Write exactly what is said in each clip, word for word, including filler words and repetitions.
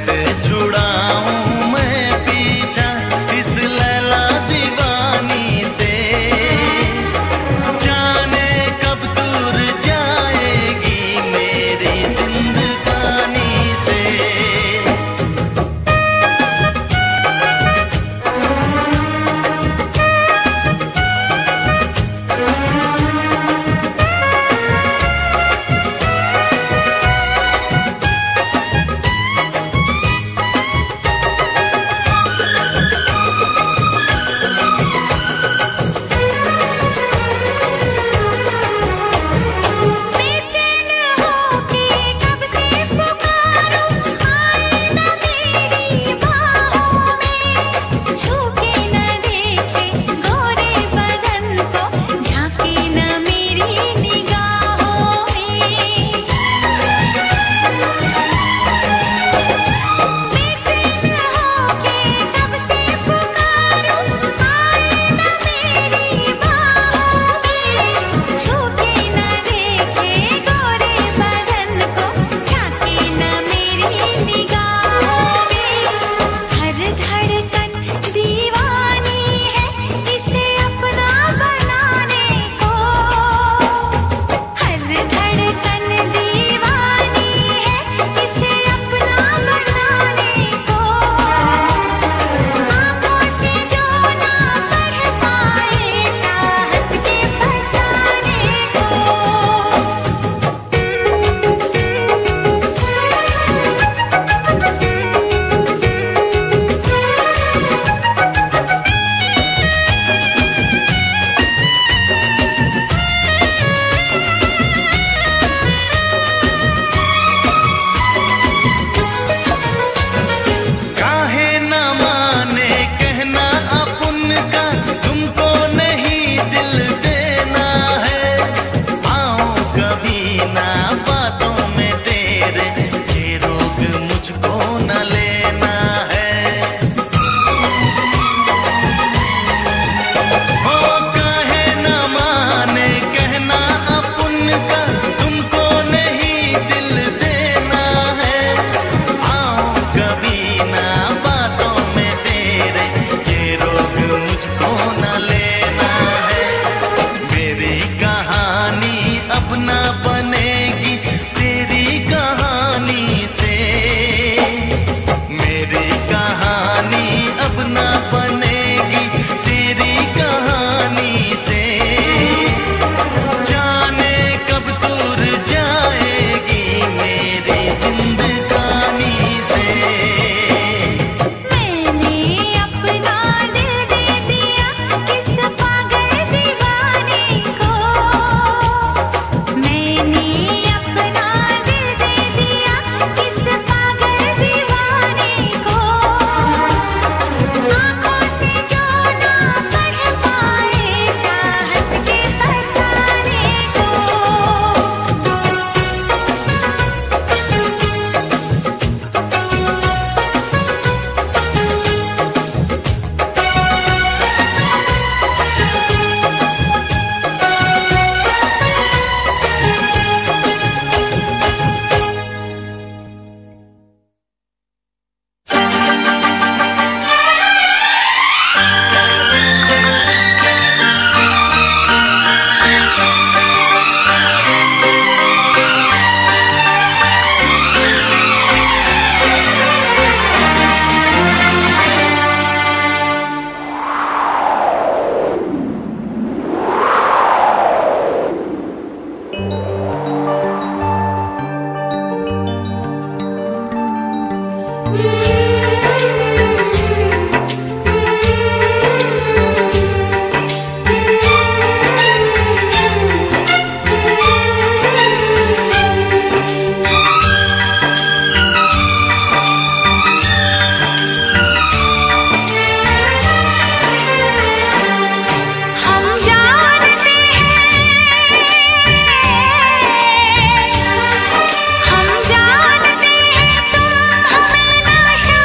हम जानते हैं तुम हमें ना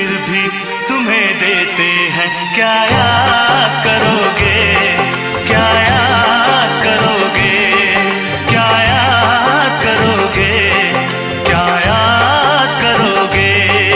फिर भी तुम्हें देते हैं, क्या याद करोगे, क्या याद करोगे, क्या याद करोगे, क्या याद करोगे।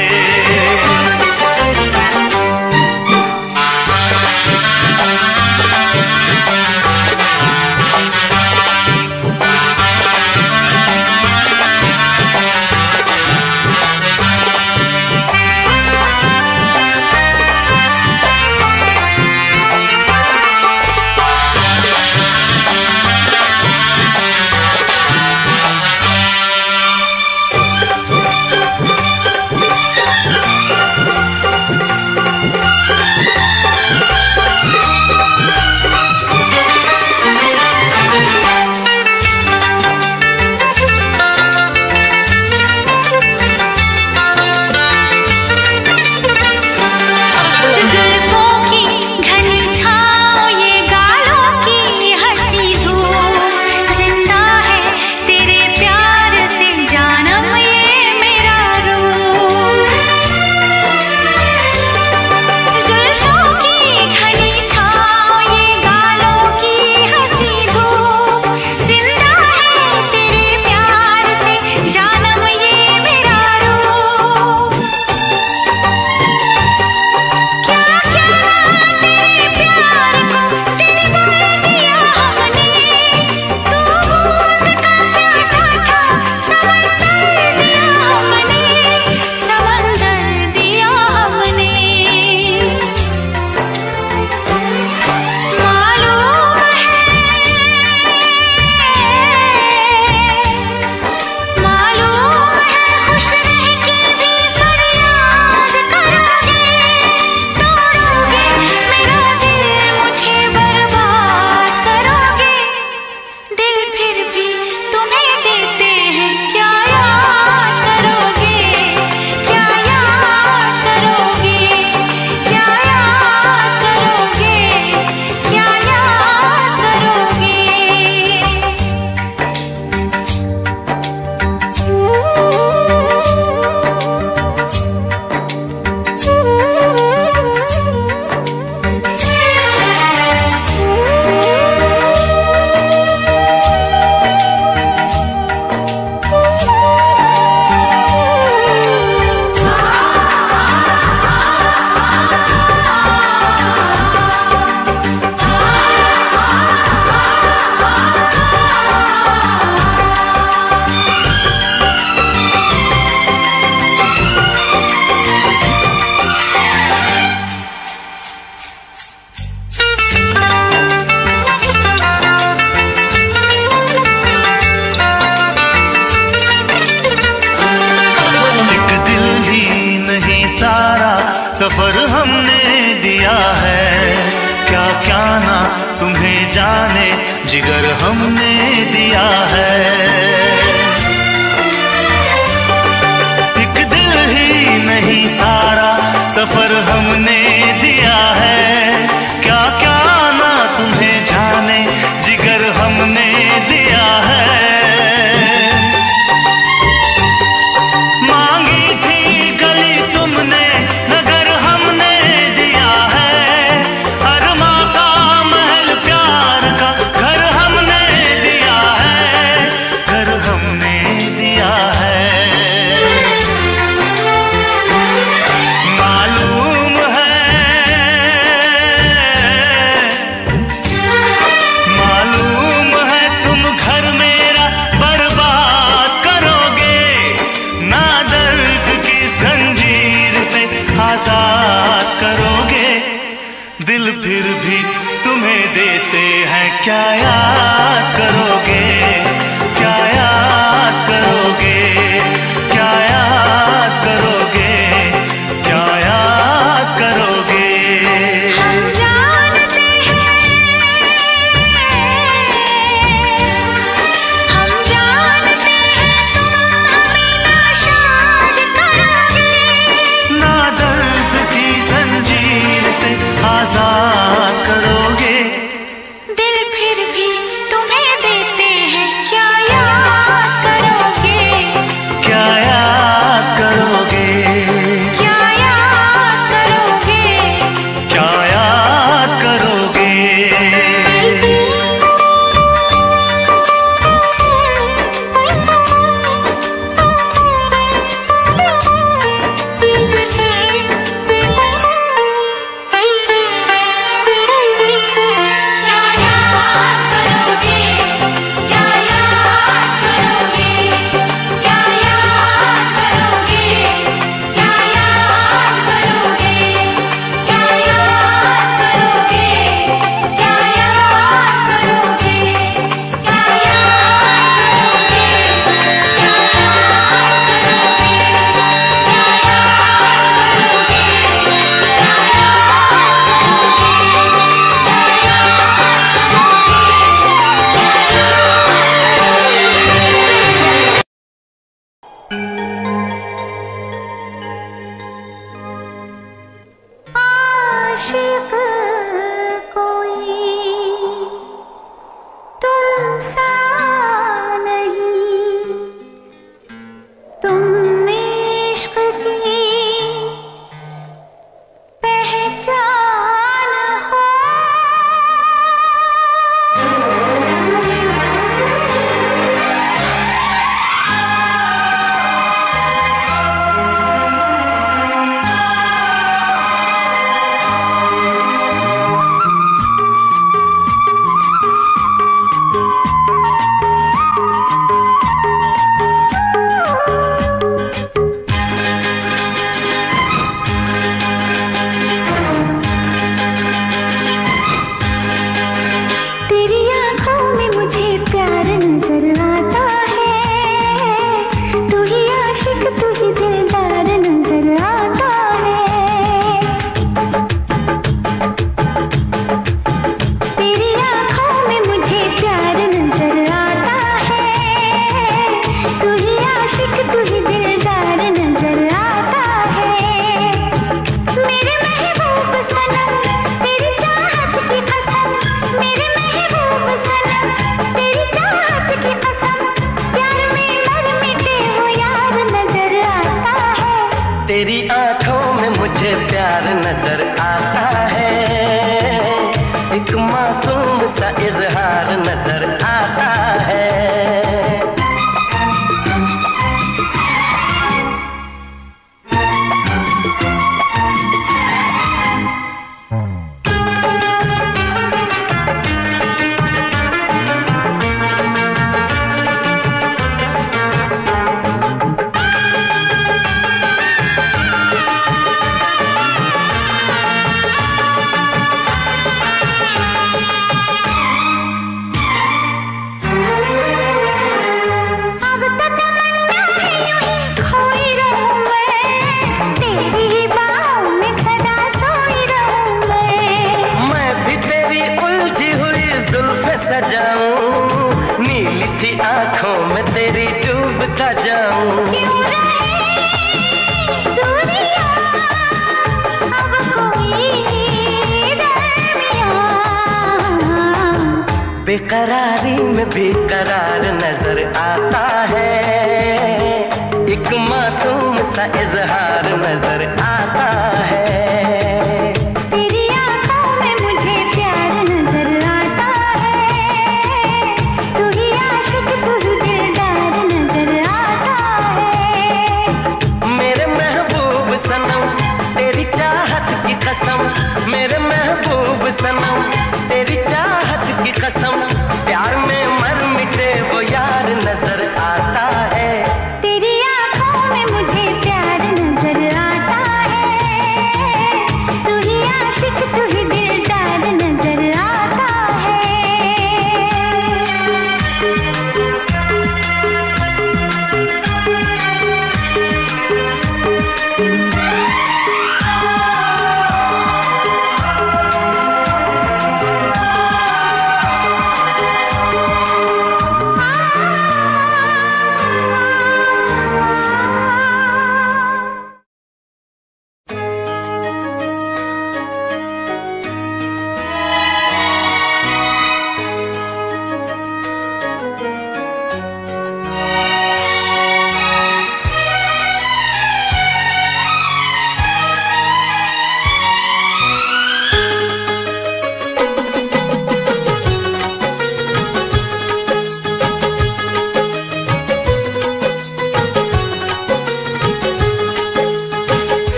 सफर हमने दिया है, क्या क्या ना तुम्हें जाने जिगर हमने दिया है। एक दिल ही नहीं सारा सफर हमने दिया है, क्या क्या ना तुम्हें जाने जिगर हमने दिया है। मांगी थी गली तुमने नगर हमने दिया है, अरमा का महल प्यार का घर हमने दिया है, घर हमने दिया है। मालूम है, मालूम है तुम घर मेरा बर्बाद करोगे, ना दर्द की जंजीर से आजाद करोगे। दिल फिर भी तुम्हें देते हैं, क्या याद करोगे, क्या याद करोगे, क्या याद करोगे, क्या याद करोगे। हम जानते हैं, हम जानते हैं तुम हमें नाशाद करोगे, ना दर्द की जंजीर से आजाद करोगे। दिल फिर भी आशिक कोई तुम सा नहीं, तुम इश्क की पहचान हो। तेरी आंखों में मुझे प्यार नजर आता है, एक मासूम सा इजहार नजर आता है। सजाऊं नीली सी आंखों में तेरी डूबता जाऊं। क्यों रहे दूरियां अब कोई दरमियां, बेकरारी में बेकरार नजर आता है, एक मासूम सा इजहार नजर आता है। मेरे महबूब सनम तेरी चाहत की कसम, प्यार में मर मिटे वो यार नजर आता है। तेरी आंखों में मुझे प्यार नजर आता है, तू ही आशिक तू ही दिलदार नजर आता है।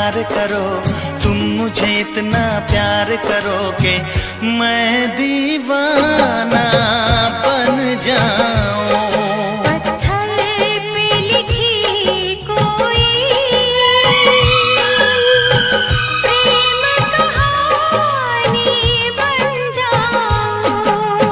प्यार करो, तुम मुझे इतना प्यार करो कि मैं दीवाना बन जाऊं। पत्थर पे लिखी कोई प्रेम कहानी बन जाऊं।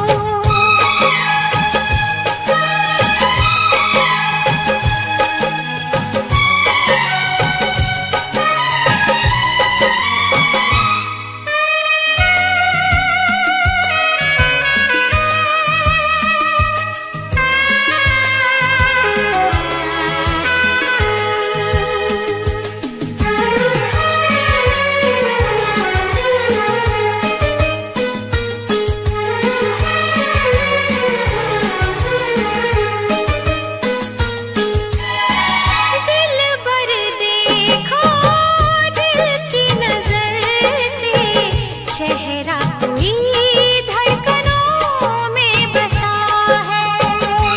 चेहरा कोई धड़कनों में बसा है।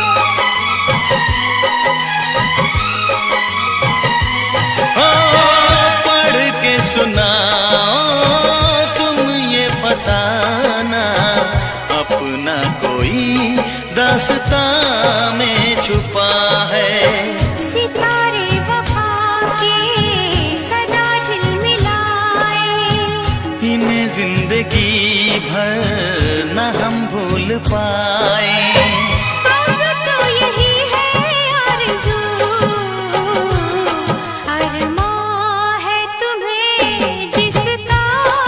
ओ, पढ़ के सुनाओ तुम ये फसाना, अपना कोई दास्तां में छुपा है। सितारे वफा के सदा झिलमिलाए, इन्हें जिंदगी भर न हम भूल पाए। अब तो यही है आरज़ू, अरमां है तुम्हें जिसका,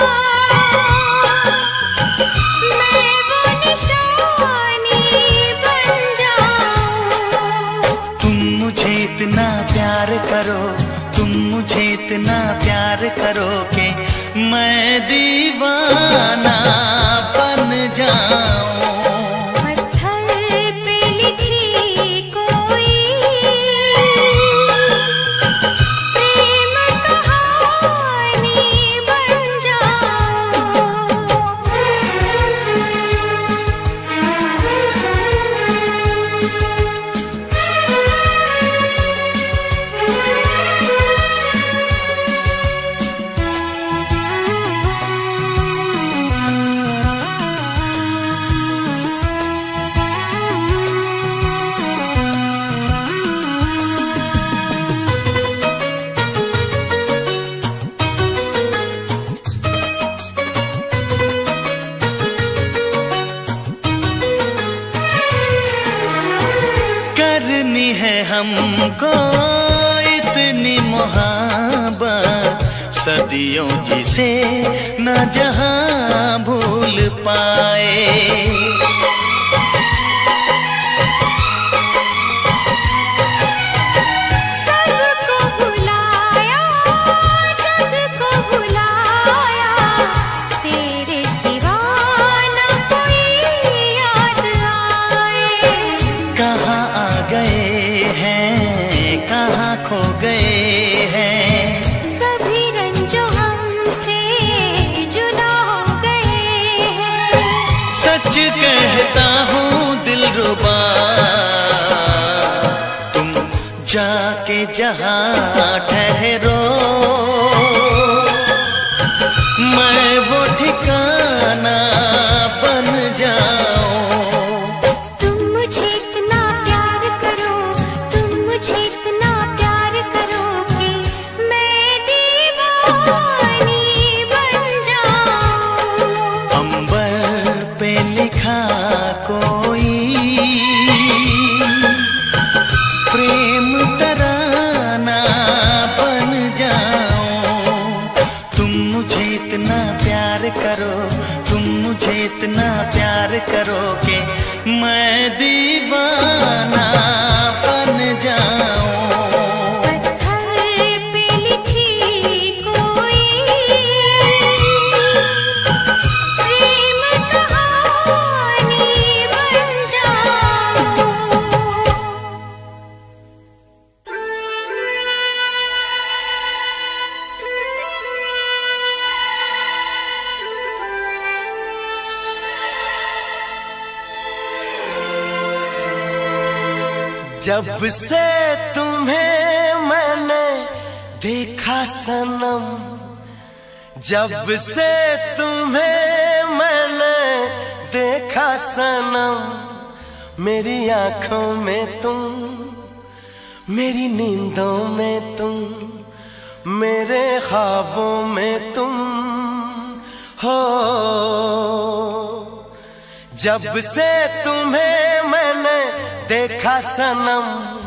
मैं वो निशानी बन जाऊं। तुम मुझे इतना प्यार करो, तुम मुझे इतना प्यार करो कि मैं दीवाना बन जाऊं। पत्थर पे लिखी कोई प्रेम कहानी बन जाऊं। करनी है हमको इतनी मोहब्बत, सदियों जिसे न जहां भूल पाए। सबको भुलाया, जग को भुलाया, तेरे सिवा न कोई याद आए। कहाँ आ गए हैं, कहाँ खो गए हैं, सभी रंजो हमसे जुदा हो गए हैं। सच कहता हूँ दिलरुबा, तुम जाके जहाँ ठहरो, मैं वो ठिकाना बन जाऊं। तुम मुझे इतना प्यार करो, तुम मुझे इतना प्यार करो कि मैं दीवानी बन जाऊं। अंबर पे लिखा कोई प्रेम तराना बन जाऊं। तुम मुझे इतना प्यार करो, तुम मुझे इतना प्यार करो कि मैं दीवाना बन जाऊं। पत्थर पे लिखी कोई प्रेम कहानी बन जाऊं। जब से तुम्हें मैंने देखा सनम, जब से तुम्हें मैंने देखा सनम, मेरी आंखों में तुम, मेरी नींदों में तुम, मेरे ख्वाबों में तुम हो। जब से तुम्हें मैंने देखा सनम,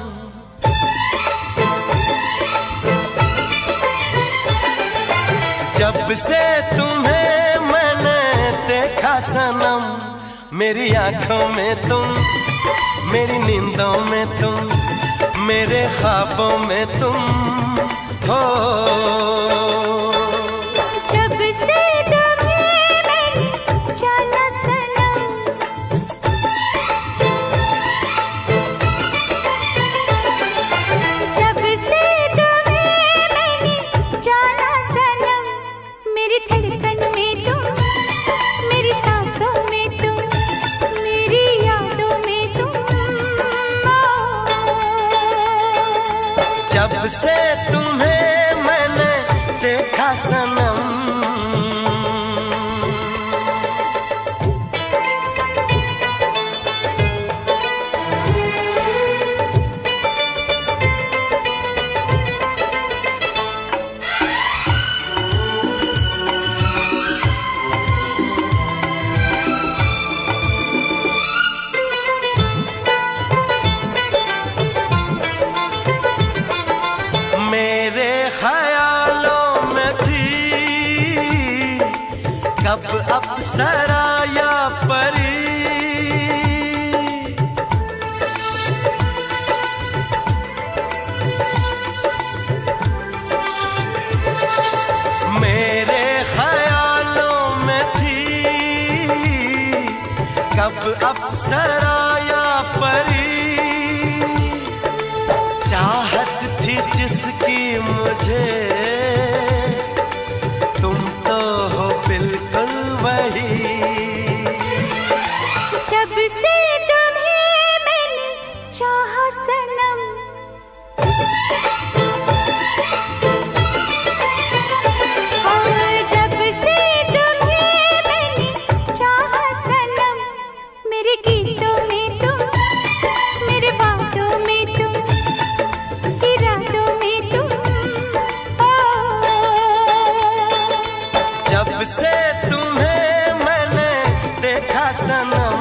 जब से तुम्हें मैंने देखा सनम, मेरी आंखों में तुम, मेरी नींदों में तुम, मेरे ख्वाबों में तुम हो। जब से तुम्हें मैंने जाना सनम, जब से तुम्हें मैंने जाना सनम, मेरी धड़कन में तुम, मेरी सांसों में तुम, मेरी यादों में तुम हो। जब से तुम्हें मैंने देखा सनम, मेरे ख्यालों में थी कब अप्सरा या परी, मेरे ख्यालों में थी कब अप्सरा या परी, चाहत थी जिसकी मुझे, तुम तो हो बिल्कुल वही। जब से तुम्हें मैंने चाहा सनम, और जब से तुम्हें मैंने चाहा सनम, मेरे गीतों में तुम, मेरे बातों में तुम, इरादों में तुम हो। जब से तुम्हें मैंने देखा सनम,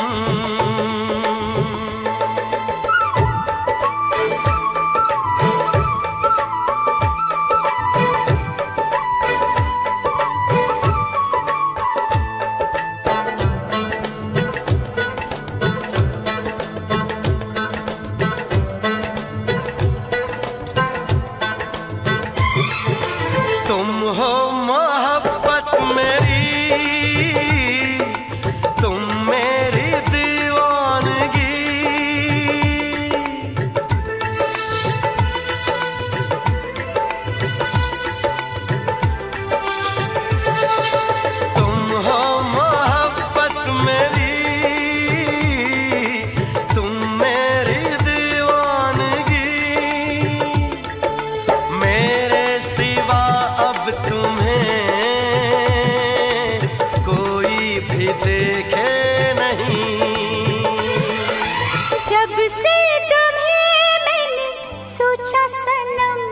तुम हो मोहब्बत मेरी, तुम मेरी दीवानगी, तुम हो मोहब्बत मेरी, तुम मेरी दीवानगी, मेरे सिवा अब तुम्हें कोई भी देखे नहीं। जब से तुम्हें मैंने सोचा सनम,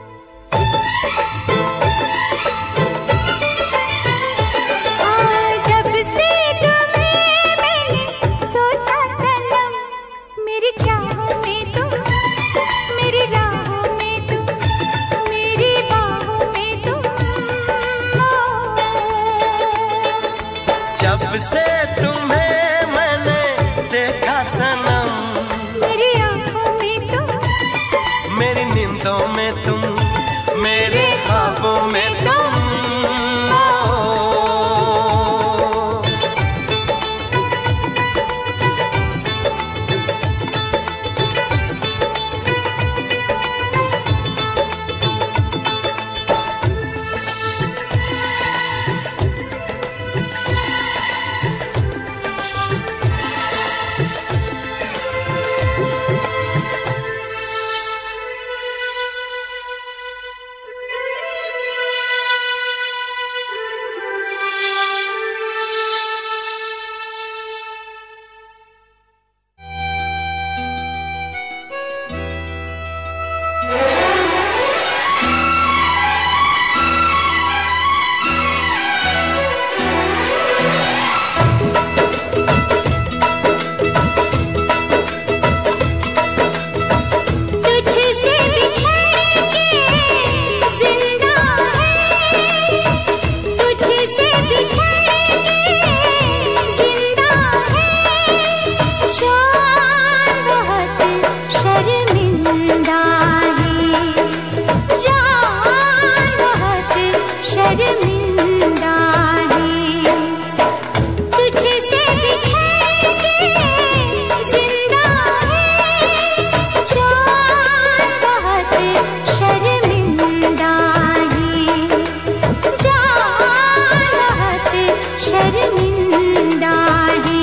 हाँ, जब से तुम्हें मैंने सोचा सनम, मेरी चाहों में तुम, मेरी राहों में तुम, मेरी बाहों में तुम हो। जब से तुम्हें मैंने देखा सनम, मेरी आंखों में तुम, मेरी नींदों में तुम, मेरे ख्वाबों में तुम हो। शर्मिंदा है। तुझसे बिछड़ के जिंदा है जान, बहुत शर्मिंदा है जान, बहुत शर्मिंदा है।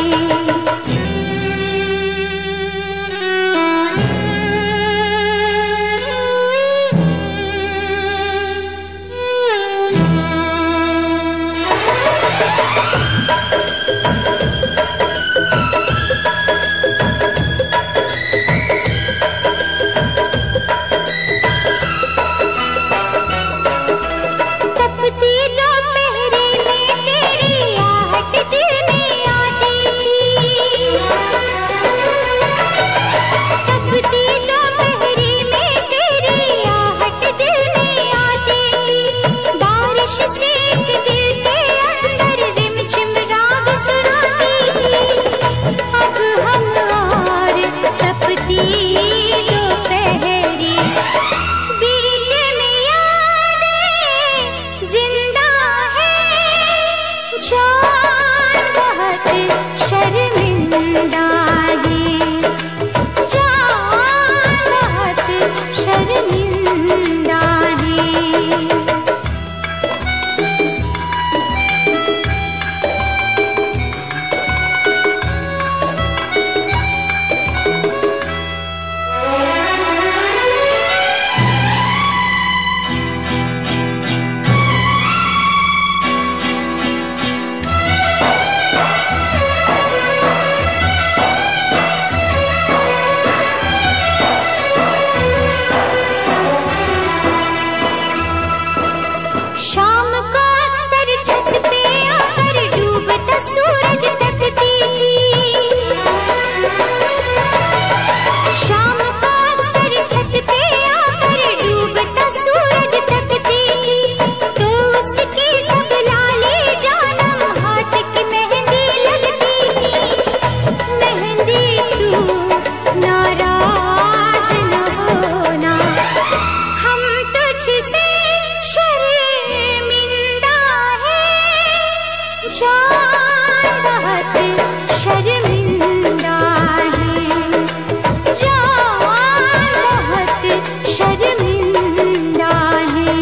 तपती दोपहरी में तेरी आहट दिल में आती थी। तपती दोपहरी में तेरी आहट दिल में आती थी। बारिश से एक दिल के अंदर रिमझिम राग सुनाती थी। अब हम और तपती दोपहरी, बीच में यादें जिंदा है जान, बहुत शर्मिंदा है जान, बहुत शर्मिंदा है। शाम को अक्सर छत पे आकर डूबता सूरज तकती थी। शाम को अक्सर छत पे आकर डूबता सूरज तकती थी। तो उसकी सब लाली जानम हाथ की मेहंदी लगती थी। मेहंदी तू नाराज न होना, हम तुझसे शर्मिंदा है जान, बहुत शर्मिंदा है जान, बहुत शर्मिंदा है।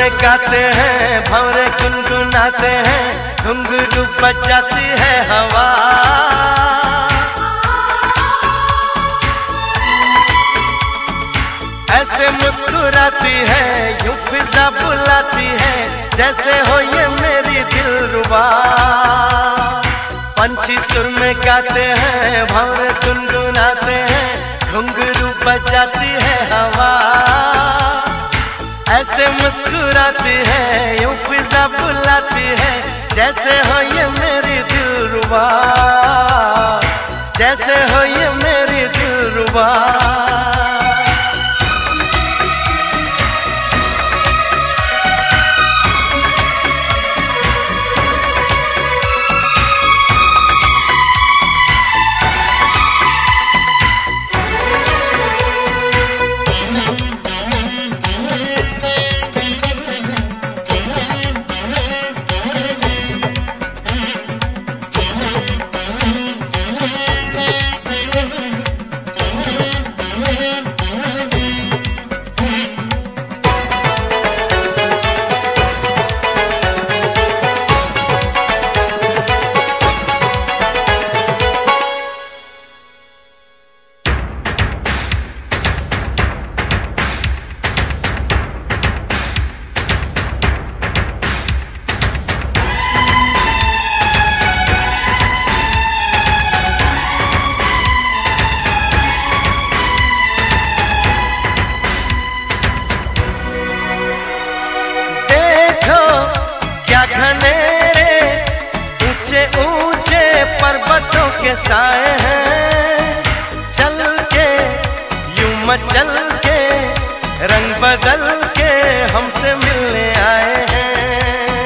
में गाते हैं, भंवरे गुनगुनाते हैं, घुंघरू बजाती है हवा। ऐसे मुस्कुराती है, यूं फिजा बुलाती है, जैसे हो ये मेरी दिलरुबा। पंछी सुर में गाते हैं, भंवरे गुनगुनाते हैं, घुंघरू बजाती है हवा। ऐसे मुस्कुराती है, यूं फिजा बुलाती है, जैसे हो ये मेरी दिलरुबा, जैसे हो ये मेरी दिलरुबा। घनेरे ऊंचे ऊंचे पर्वतों के साए हैं, चल के यूं मचल के रंग बदल के हमसे मिलने आए हैं।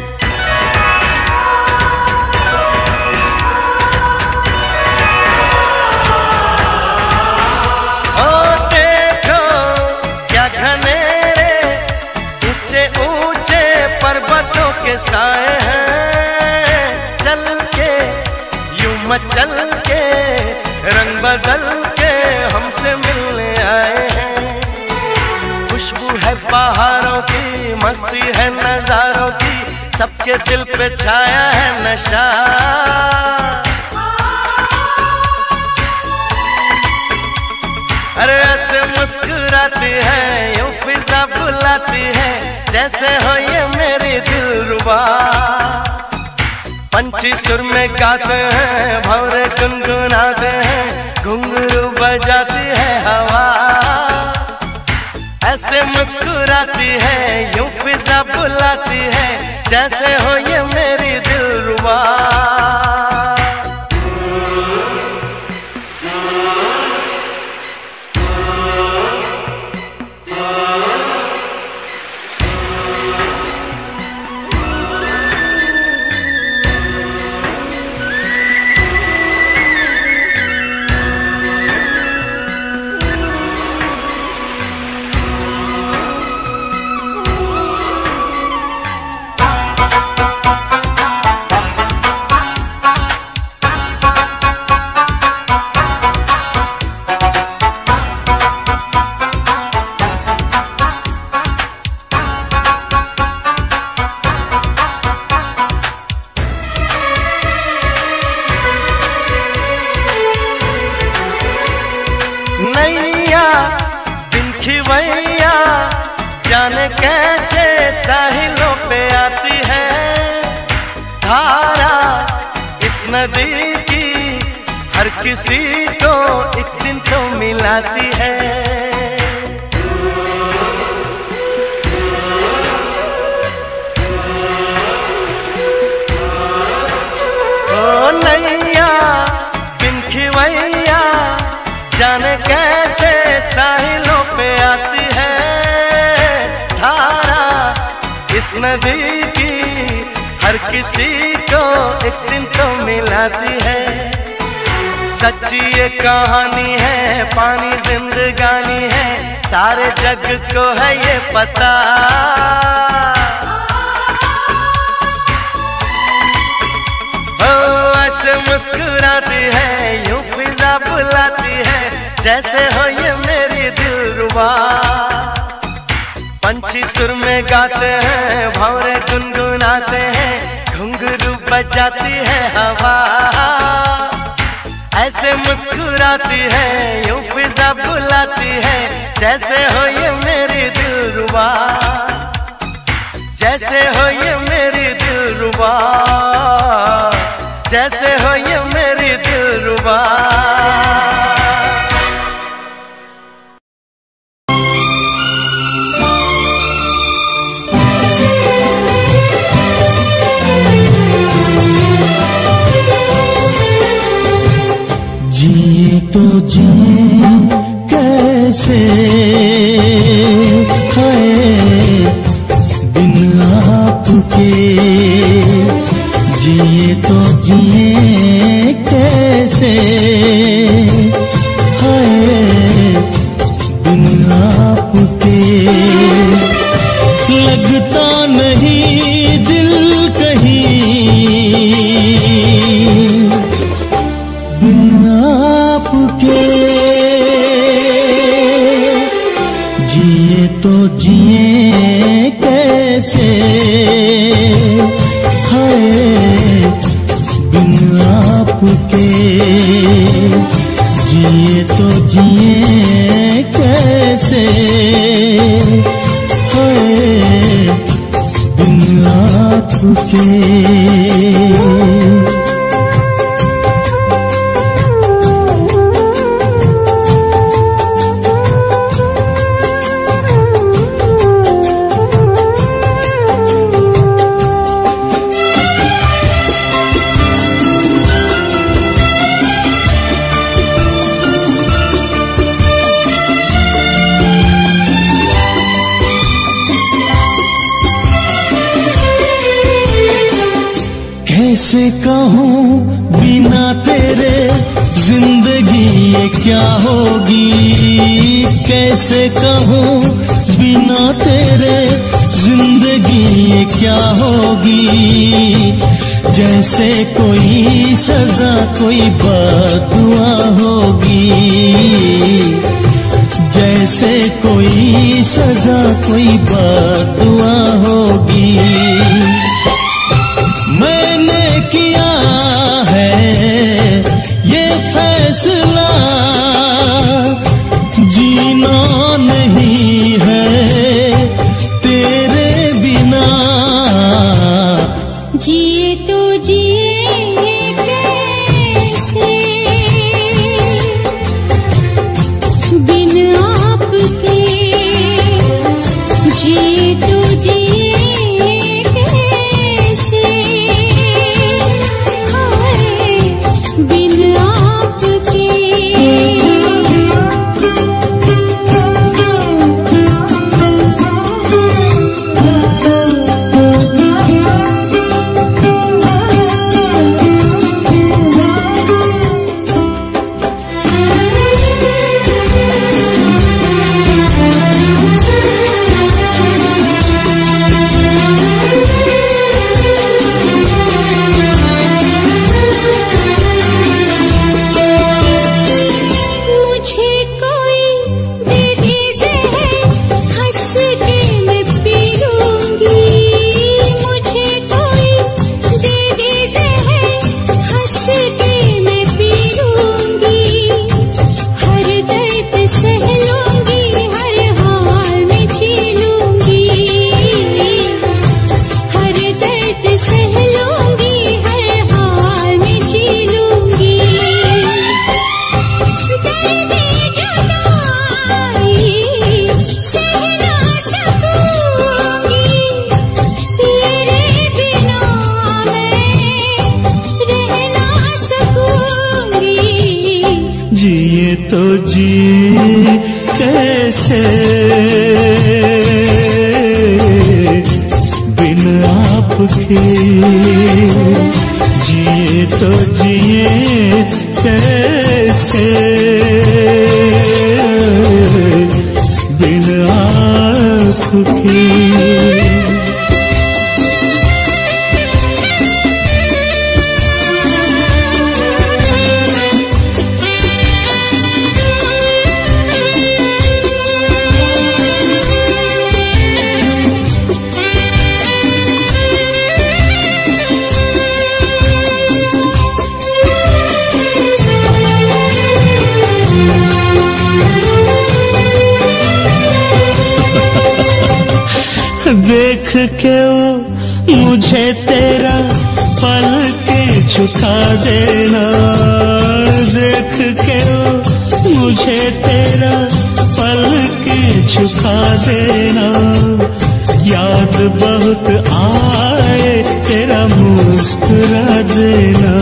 ओ देखो क्या घनेरे ऊंचे ऊंचे पर्वतों के साए हैं, चल के यूं मचल के रंग बदल के हमसे मिलने आए हैं। खुशबू है बहारों की, मस्ती है नजारों की, सबके दिल पे छाया है नशा। अरे ऐसे मुस्कुराती है, यूं फिजा बुलाती है, जैसे हो ये मेरी दिलरुबा। पंछी सुर में गाते हैं, भंवरे गुनगुनाते हैं, घुंघरू बजाती है हवा। ऐसे मुस्कुराती है, यूं फिजा बुलाती है, जैसे हो ये मेरी दिलरुबा। खिवैया जाने कैसे साहिलों पे आती है, धारा इस नदी की हर किसी को एक दिन तो मिलाती है। ओ नैया बिन खिवैया जाने कैसे साहिलों पे आती है, धारा इस नदी की हर किसी को एक दिन तो मिलाती है। सच्ची ये कहानी है, पानी जिंदगानी है, सारे जग को है ये पता। ओ ऐसे मुस्कुराती है, यूं फिजा बुलाती है, जैसे हो ये मेरी दिलरुबा। पंछी सुर में गाते हैं, भंवरे गुनगुनाते हैं, घुंघरू बजाती है हवा, ऐसे मुस्कुराती है, यूं फिजा बुलाती है, जैसे हो ये मेरी दिलरुबा, जैसे हो ये मेरी दिलरुबा, जैसे हो ये मेरी दिलरुबा। जिए तो जिए कैसे है बिन आपके, जिए तो जिए कैसे है बिन आपके, लगता नहीं दिल कहीं बिन आपके, जिए तो जिए कैसे है बिन आपके, जिए तो जिए कैसे है बिन आपके। कैसे कहूँ बिना तेरे जिंदगी ये क्या होगी, कैसे कहूँ बिना तेरे जिंदगी ये क्या होगी, जैसे कोई सजा कोई बददुआ होगी, जैसे कोई सजा कोई बददुआ होगी। मैंने किया है ये फैसला, जीना नहीं है तेरे बिना, जिए तो जिए कैसे बिन आपके, जिए तो जिए बिन आपके। जिए तो जिए कैसे बिन आपके, जिए तो जिए कैसे बिन आपके। के वो मुझे तेरा पल के झुका देना, देख के वो मुझे तेरा पल के झुका देना। याद बहुत आए तेरा मुस्कुरा देना,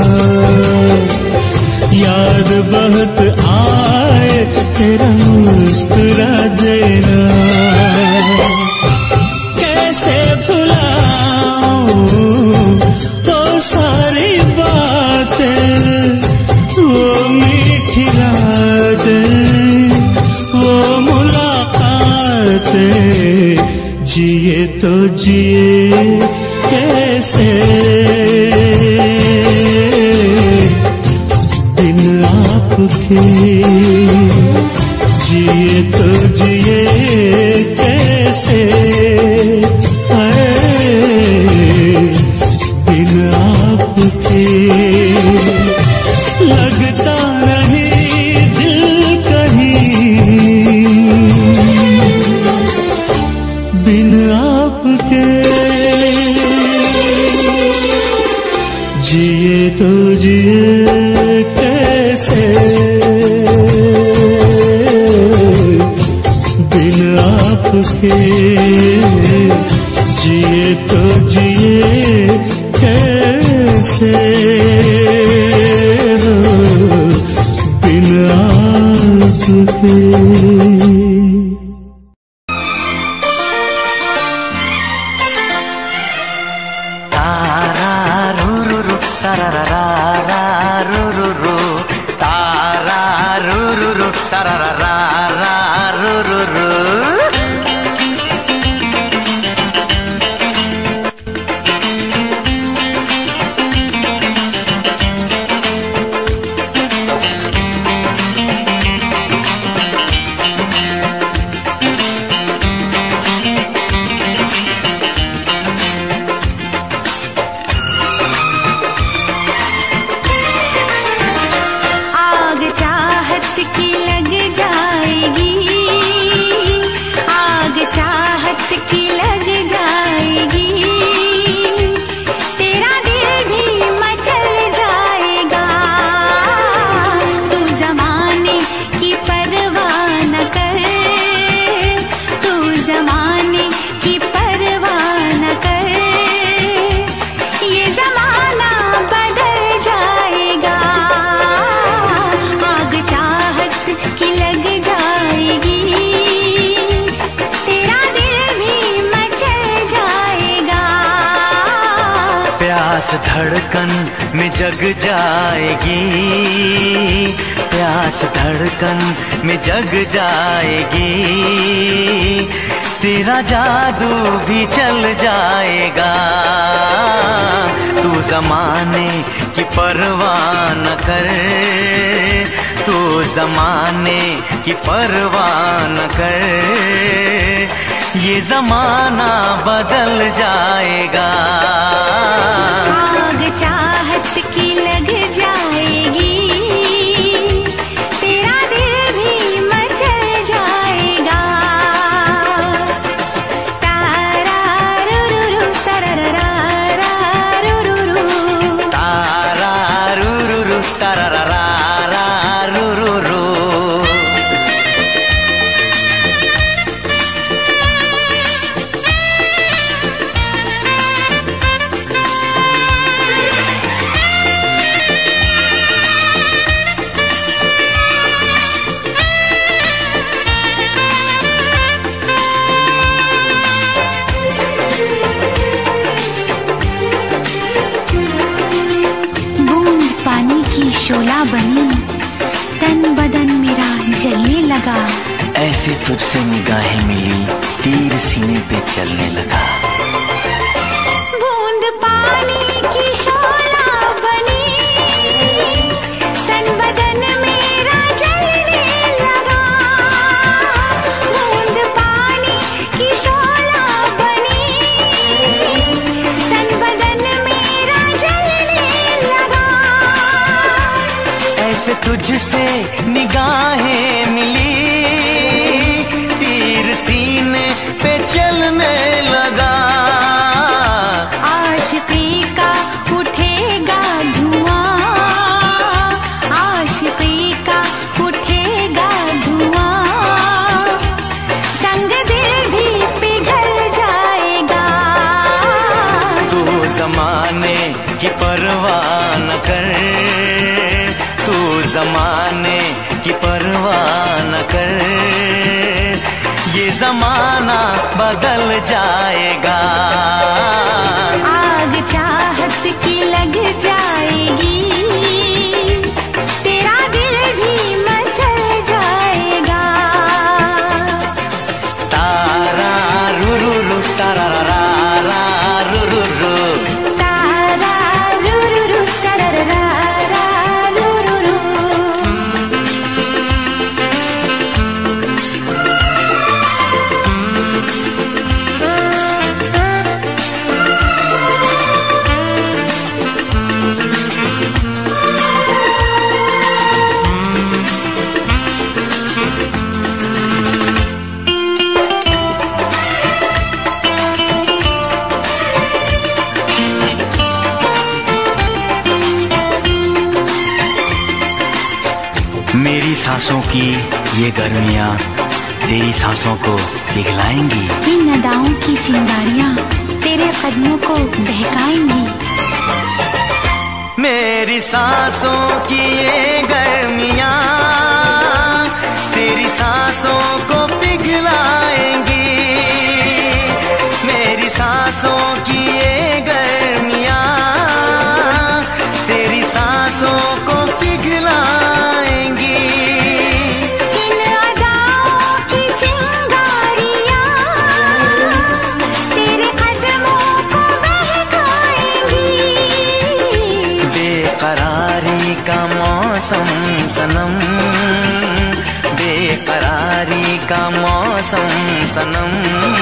याद बहुत आए तेरा मुस्कुरा देना। कैसे भुलाऊं वो सारी बातें, वो मीठी रातें, वो मुलाकातें। जिए तो जिए कैसे बिन आपके, जिए तो जिए कैसे बिन आपके। लगता नहीं दिल कहीं बिन आपके, जिए तो जिए कैसे बिन आपके, जिए तो जिए कैसे बिन आपके। धड़कन में जग जाएगी, प्यास धड़कन में जग जाएगी। तेरा जादू भी चल जाएगा। तू ज़माने की परवाह न कर, तू ज़माने की परवाह न कर। ये ज़माना बदल जाएगा। आग चाहत की लग जाएगी, तेरा दिल भी मचल जाएगा। तारा रुरुरु तरररा रुरुरु, तारा रुरुरु तरररा रुरुरु। शोला बनी, तन बदन मेरा जलने लगा। ऐसे तुझसे निगाहें मिली, तीर सीने पे चलने लगा। बूंद पानी की शोला बनी, तन बदन मेरा जलने लगा। बूंद पानी की शोला बनी, तन बदन मेरा जलने लगा। ऐसे तुझसे निगाहें मिली, तीर सीने पे चलने लगा। परवाह न कर, ये जमाना बदल जाएगा। आग चाहत की लग जाएगी, तेरा दिल भी मचल जाएगा। तारा रू रू रू तारा रा रा रा रू रू रू, तारा रू रू रू तारा रा रा रू रू रू। मेरी सांसों की ये गर्मियाँ तेरी सांसों को पिघलाएंगी। इन अदाओं की चिंगारियां तेरे कदमों को बहकाएंगी। मेरी सांसों की ये गर्मियाँ तेरी सांसों को पिघलाएंगी। मेरी सांसों की ये गर्मियाँ तेरी सांसों को पिघलाएंगी। इन अदाओं की चिंगारियां तेरे कदमों को बहकाएंगी। बेकरारी का मौसम सनम, बेकरारी का मौसम सनम,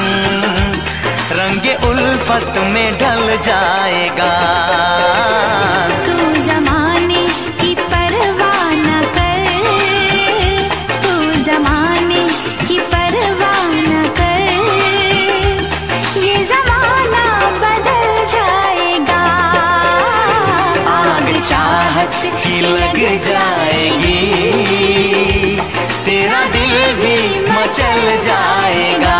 रंगे उल्फत में ढल जाएगा। तू जमाने की परवाह न कर, तू जमाने की परवाह न कर, ये जमाना बदल जाएगा। आग चाहत की लग जाएगी, तेरा दिल भी मचल जाएगा।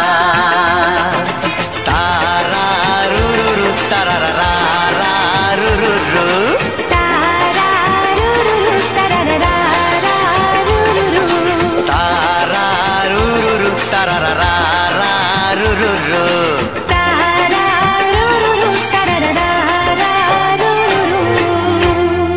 तारा रू रू रू तारा रा रा रा रू रू रू, तारा रू रू रू तारा रा रा रा रू रू रू, तारा रू रू रू तारा रा रा रा रू रू रू। तारा रू रू रू तारा रा रा रा रू रू रू।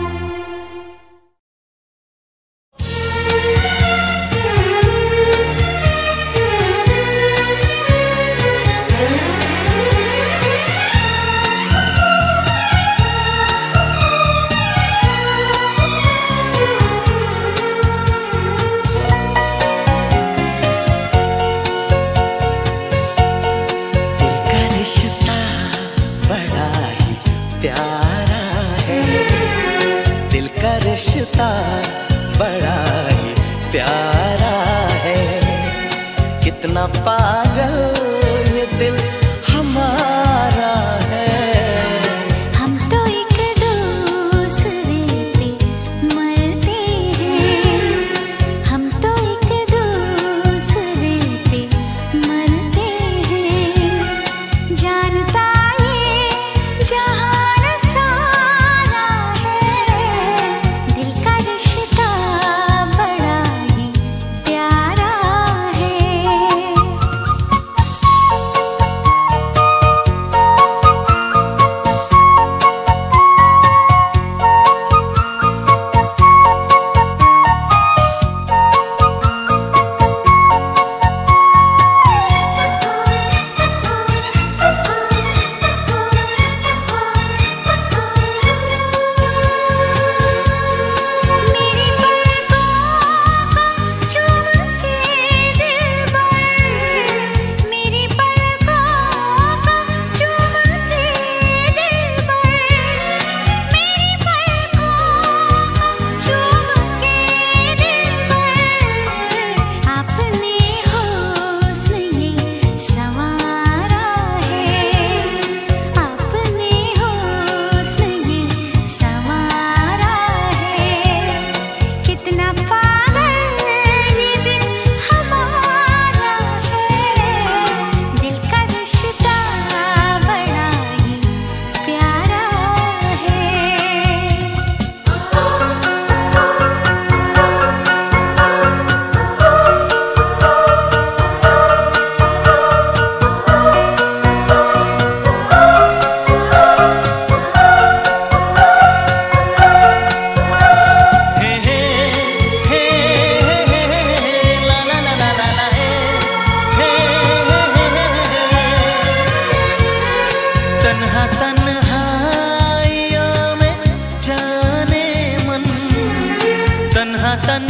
दिल का रिश्ता बड़ा ही प्यारा है, दिल का रिश्ता बड़ा ही प्यारा है। कितना पागल ये दिल हमारा है। हम तो एक दूसरे पे मरते हैं, हम तो एक दूसरे पे मरते हैं। जानता ये जहान सारा है, दिल का रिश्ता बड़ा ही प्यारा है।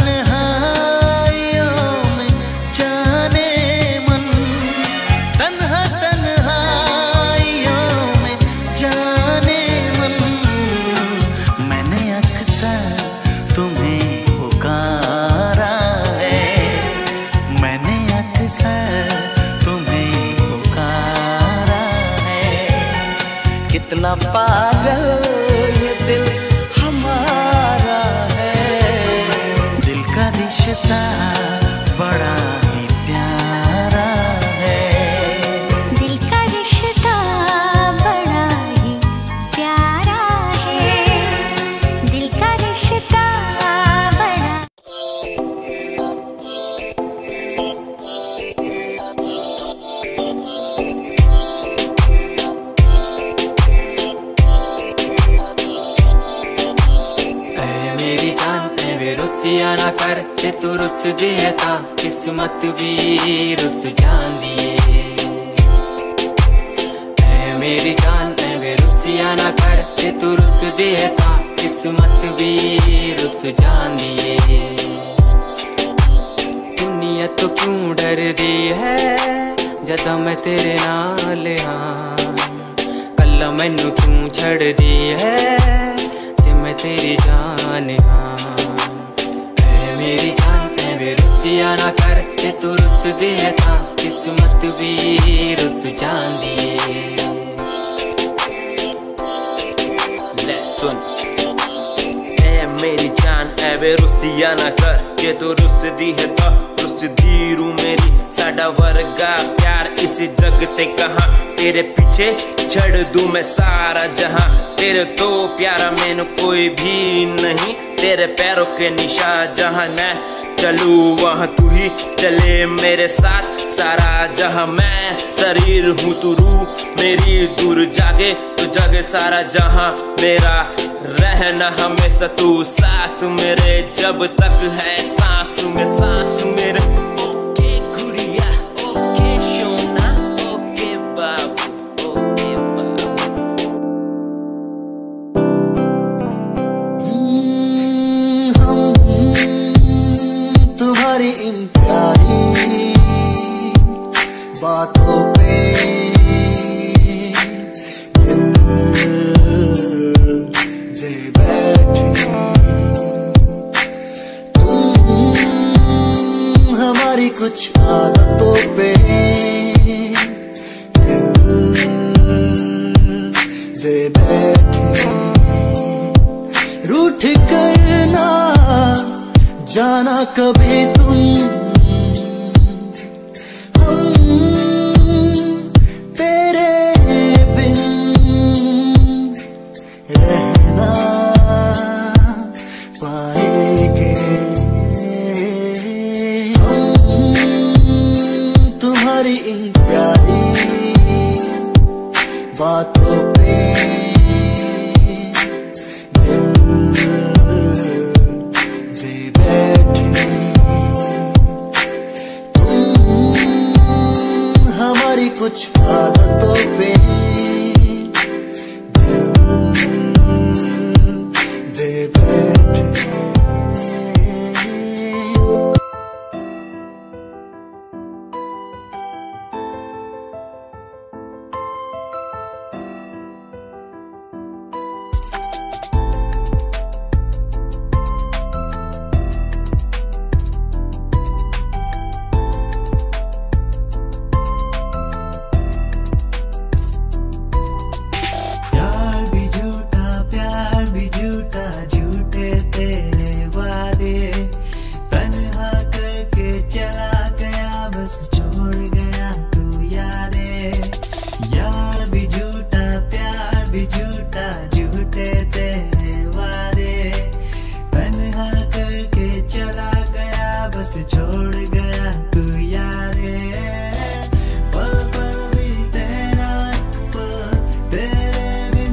तन्हाइयों में जाने मन, तन्हा तन्हाइयों में जाने मन। मैंने अक्सर तुम्हें पुकारा है, मैंने अक्सर तुम्हें पुकारा है। कितना पागल ये दिल हमारा है, दिल का रिश्ता बड़ा ही प्यारा है। दिल का रिश्ता बड़ा ही प्यारा है, दिल का रिश्ता बड़ा। मेरी जान ऐ वे रुसिया ना कर, ते तू रुस दिए ता किस्मत भी रुस जांदी है। ऐ मेरी जान ऐ वे रुसिया ना कर, ते तू रुस दिए ता किस्मत भी रुस जांदी है। दुनिया तो क्यों डर दी है जदा मैं तेरे नाल हाँ, कल्ला मैनू क्यों छड़ दी है मैं तेरी जान हाँ। ऐ मेरी जान ऐ वे रुसिया ना कर, ते तू रुस दिए ता किस्मत भी रुस जांदी है। ले सुन ऐ मेरी जान ऐ वे रुसिया ना कर, जे तू रुस दी है ता रुस दी रू मेरी। साडा वर्गा प्यार इस जग ते कहाँ, तेरे पीछे छड़ दूं मैं सारा जहां। तेरे तो प्यारा मैंने कोई भी नहीं, तेरे पैरों के निशान जहां मैं चलूं वहां तू ही चले मेरे साथ। सारा जहां मैं शरीर हूँ तू रूह मेरी, दूर जागे तू जागे सारा जहां मेरा। रहना हमेशा तू साथ मेरे, जब तक है सांस में सांस मेरे। ओके गुड़िया ओके सोना ओके बाबू ओके बाबू। हम तुम्हारी इन प्यारी बातों पे दिल दे बैठे। तुम हमारी कुछ आदतों पे दिल दे बैठे। रूठ करना जाना कभी तुम, हम तेरे बिन रहना पाएंगे। हम तुम्हारी इन प्यारी बातों पे दिल दे बैठे। तुम हमारी कुछ आदतों पे दिल दे बैठे। प्यार भी झूठा प्यार भी झूठा, झूठे तेरे वादे। तन्हा करके चला गया बस छोड़ गया तू यादें। यार भी झूठा प्यार भी झूठा, झूठे तेरे वादे। तन्हा करके चला गया बस छोड़ गया तू यादें। पल पल बीते ना पल तेरे बिन,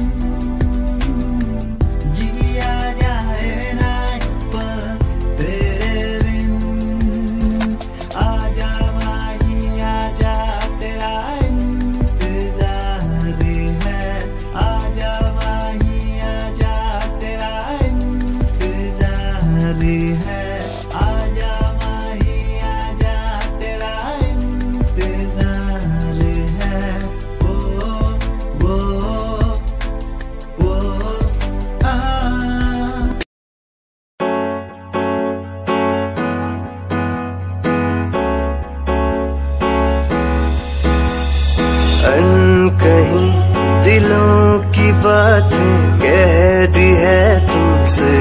जिया जाए ना पल तेरे बिन। आजा माही आजा तेरा इंतजार है। आजा माही आजा तेरा इंतजार है। दिलों की बातें कह दी है तुमसे,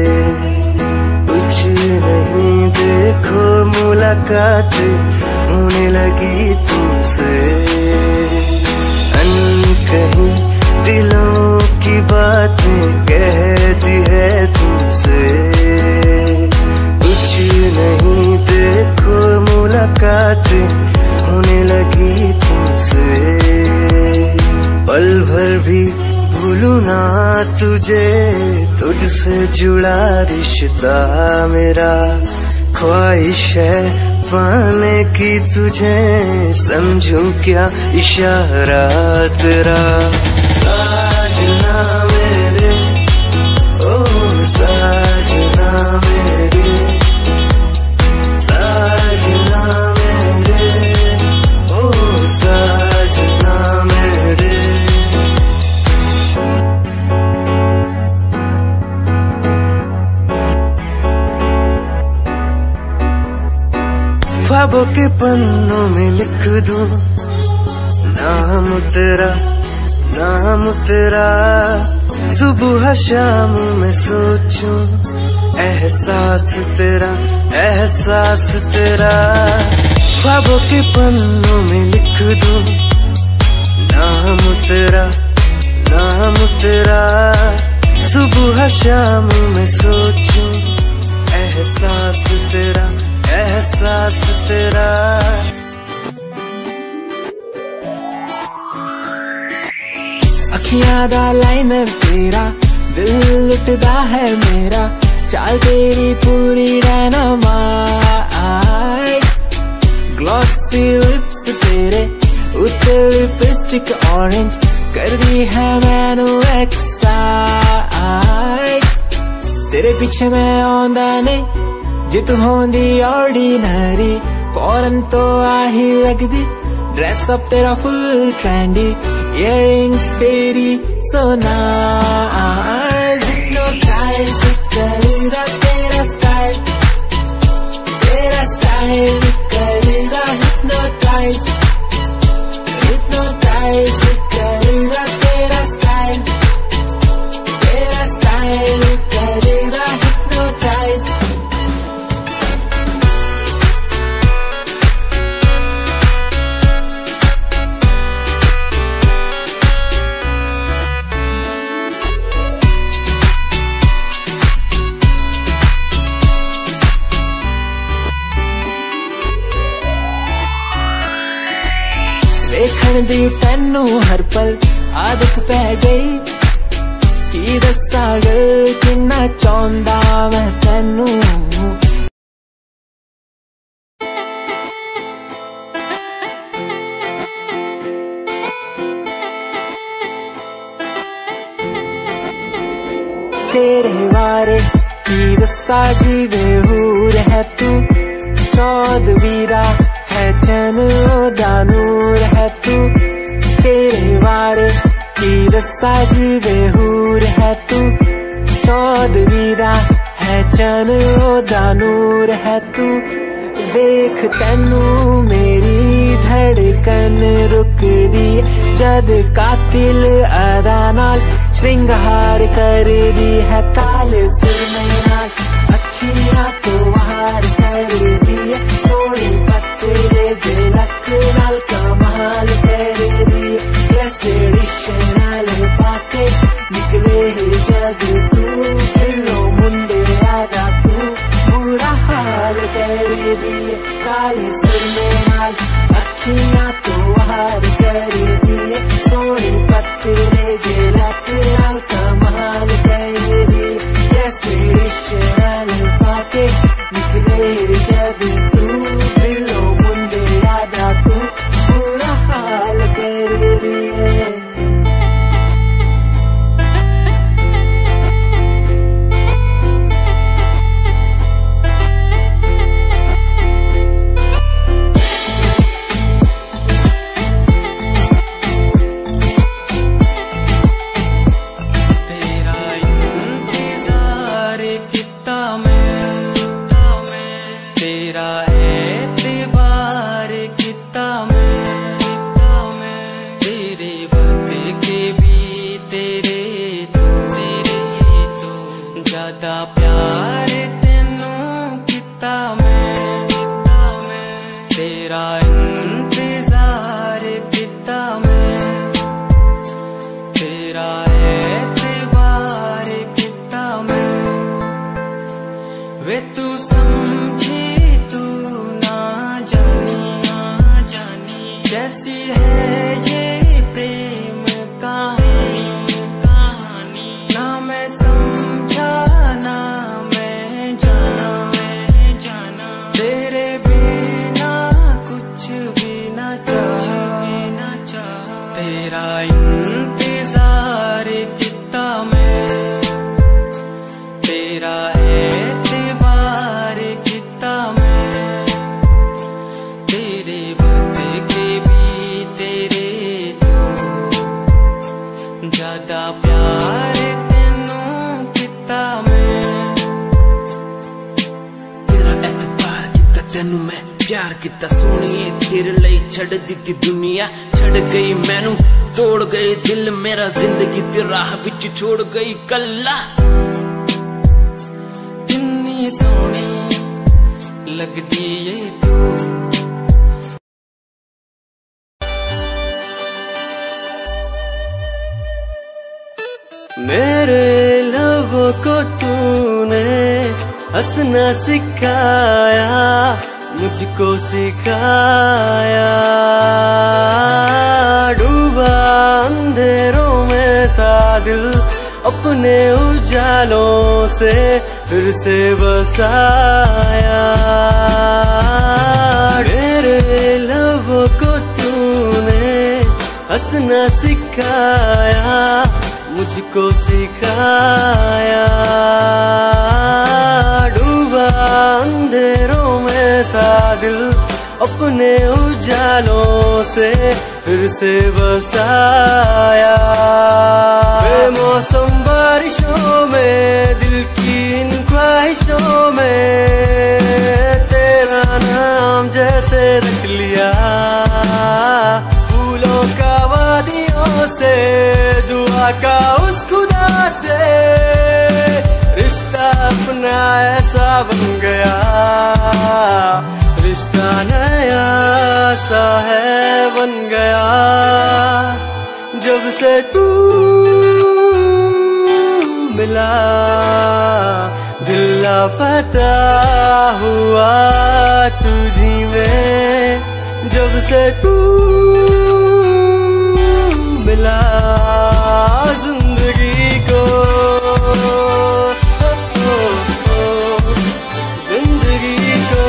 कुछ नहीं देखो मुलाकात होने लगी तुमसे। अनकहीं दिलों की बातें कह दी है तुमसे, कुछ नहीं देखो मुलाकात होने लगी तुमसे। पल भर भी भूलू ना तुझे, तुझसे जुड़ा रिश्ता मेरा, ख्वाहिश है पाने की तुझे, समझूं क्या इशारा तेरा। साजना मेरे ओ साजना मेरे, साजना मेरे ओ साजना मेरे। ख्वाबों के पन्नों में लिख दूं नाम तेरा, नाम तेरा। सुबह शाम में सोचूं एहसास तेरा, एहसास तेरा। ख्वाबों के पन्नों में लिख दूं नाम तेरा, नाम तेरा। सुबह शाम में सोचूं एहसास तेरा, एहसास तेरा। अखियां दा लाइनर तेरा, दिल लुटदा है मेरा, चाल तेरी पूरी डायनामाइट। ग्लॉसी लिप्स तेरे उत्ते लिपस्टिक ऑरेंज, कर दी है मैनू एक्साइट। तेरे पीछे मैं आंदा नहीं, जे तू होंदी ऑर्डिनरी, फौरन तो आही लगदी। ड्रेस अप तेरा फुल ट्रेंडी, इयररिंग्स तेरी so nice, hypnotize करेगा तेरा स्टाइल, तेरा स्टाइल करेगा hypnotize, hypnotize करेगा तेरा स्टाइल, तेरा स्टाइल करेगा hypnotize। देखण दी तैनू हर पल आदत पै गई, की दस्सां गल किन्ना चाहुंदा मैं तैनू। तेरे बारे की दस्सां जीवे हूर है तू, चौदवीरा है चैन ओदा नूर है तू। तेरे बारे की दस्सां जीवे हूर है तू, चौदवीरा है चैन ओदा नूर है तू। वेख तैनू मेरी धड़कन रुकदी, जद कातिल अदा नाल श्रृंगार कर दी है, काले सुरमे नाल अखियां तो वार कर दी है, सोनी पत्ते झलक नाल कमाल कर दी। बेस्ट ट्रेडिशनल पाके निकले जग तू, दिलों मुंडे आदा तू बुरा हाल कर दी। काले सुरमे नाल अखियां तो वार कर दी, सोनी पत्ते झलक नाल कमाल कर दी। बेस्ट ट्रेडिशनल पाके निकले जग तू, दिलों मुंडे आदा तू बुरा हाल कर दिए। तेरा इंतजार कितना मैं, तेरा एतबार कितना मैं, तेरे बदले के भी ज्यादा प्यार तेनू किता मैं, किता मैं तेरा इंतजार किता मैं, तेरा एतबार किता मैं। वे तू समझी तू ना जानी, ना जानी कैसी है ये प्रेम कहानी, कहानी ना मैं समझा ना मैं जाना, मैं जाना तेरे बिना कुछ भी ना चाह, भी ना चाह तेरा इंतजार किता मैं, तेरा एतबार किता मैं, तेरे बदले भी तेरे तो ज्यादा प्यार तेनू किता मैं। तेरा एतबार किता तेनू मैं, प्यार किता सोनिए तेरे लिए छड़ दी दुनिया, छड़ गई मैनू तोड़ गई दिल मेरा, जिंदगी ते राह विच छोड़ गई कल्ला। कितनी सोहनी लगदी ये तू, मेरे लबों को तूने हंसना सिखाया, मुझको सिखाया। डूबा अंधेरों में था दिल, अपने उजालों से फिर से बसाया। मेरे लबों को तूने हंसना सिखाया, मुझको सिखाया। डूबा अंधेरों में था दिल, अपने उजालों से फिर से बसाया। बेमौसम बारिशों में दिल की इन ख्वाहिशों में तेरा नाम जैसे रख लिया। फूलों का वादियों से दुआ का उस खुदा से रिश्ता अपना ऐसा बन गया। रिश्ता नया सा है बन गया, जब से तू मिला दिल लापता हुआ तुझी में। जब से तू मिला जिंदगी को, जिंदगी को।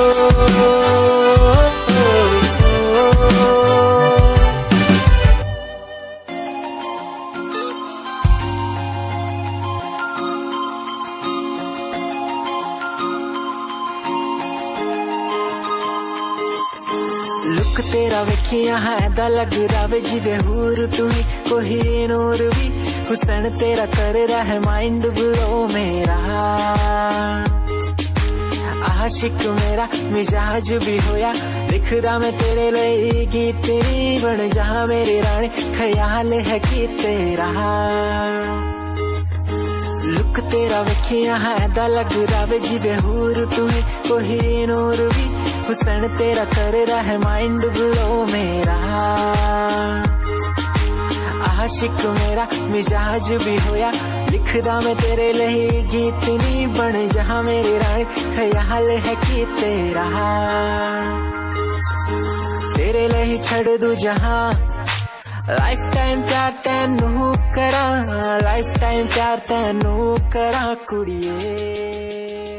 लुक तेरा वेखिया है दा लग रहा जिवे हूर तू ही कोई नूर भी। हुसन तेरा कर रहा है माइंड ब्लो मेरा। आशिक मेरा मिजाज भी होया, लिखदा मैं तेरे लिए गीत तेरी बन जा मेरी रानी। ख्याल है कि तेरा लुक तेरा वेखिया है दा लग रहा जिवे हूर तू ही कोई नूर भी। हुसन तेरा कर रहा है माइंड ब्लो मेरा। आशिक मेरा मिजाज भी होया, लिखदा मैं तेरे लिए गीत नी बन जा मेरी रानी। ख्याल है कि तेरा तेरे लिए छड़ दू जहां। लाइफ टाइम प्यार तैनू करा, लाइफ टाइम प्यार तैनू करा कुड़िए।